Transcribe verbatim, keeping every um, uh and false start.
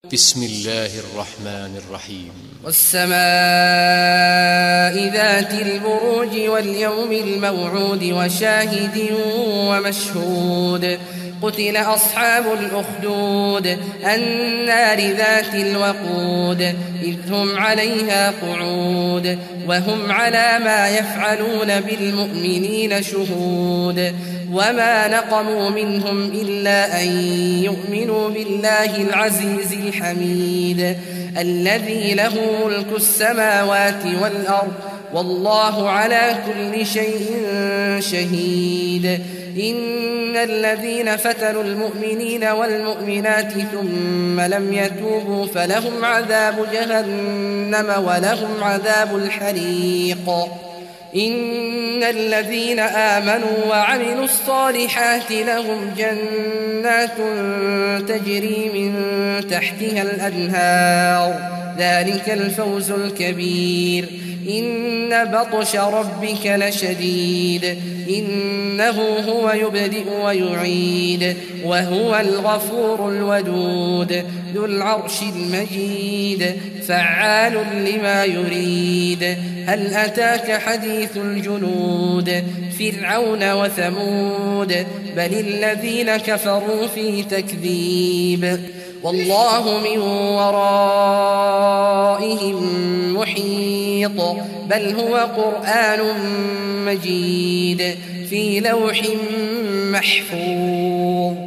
بسم الله الرحمن الرحيم. والسماء ذات البروج واليوم الموعود وشاهد ومشهود. قتل أصحاب الأخدود النار ذات الوقود إذ هم عليها قعود وهم على ما يفعلون بالمؤمنين شهود. وما نقموا منهم إلا أن يؤمنوا بالله العزيز الحميد الذي له ملك السماوات والأرض والله على كل شيء شهيد. إن الذين فتنوا المؤمنين والمؤمنات ثم لم يتوبوا فلهم عذاب جهنم ولهم عذاب الحريق. إن الذين آمنوا وعملوا الصالحات لهم جنات تجري من تحتها الأنهار ذلك الفوز الكبير. إن بطش ربك لشديد إنه هو يبدئ ويعيد وهو الغفور الودود ذو العرش المجيد فعال لما يريد. هل أتاك حديث الجنود فرعون وثمود بل الذين كفروا في تكذيب والله من ورائهم محيط بل هو قرآن مجيد في لوح محفوظ.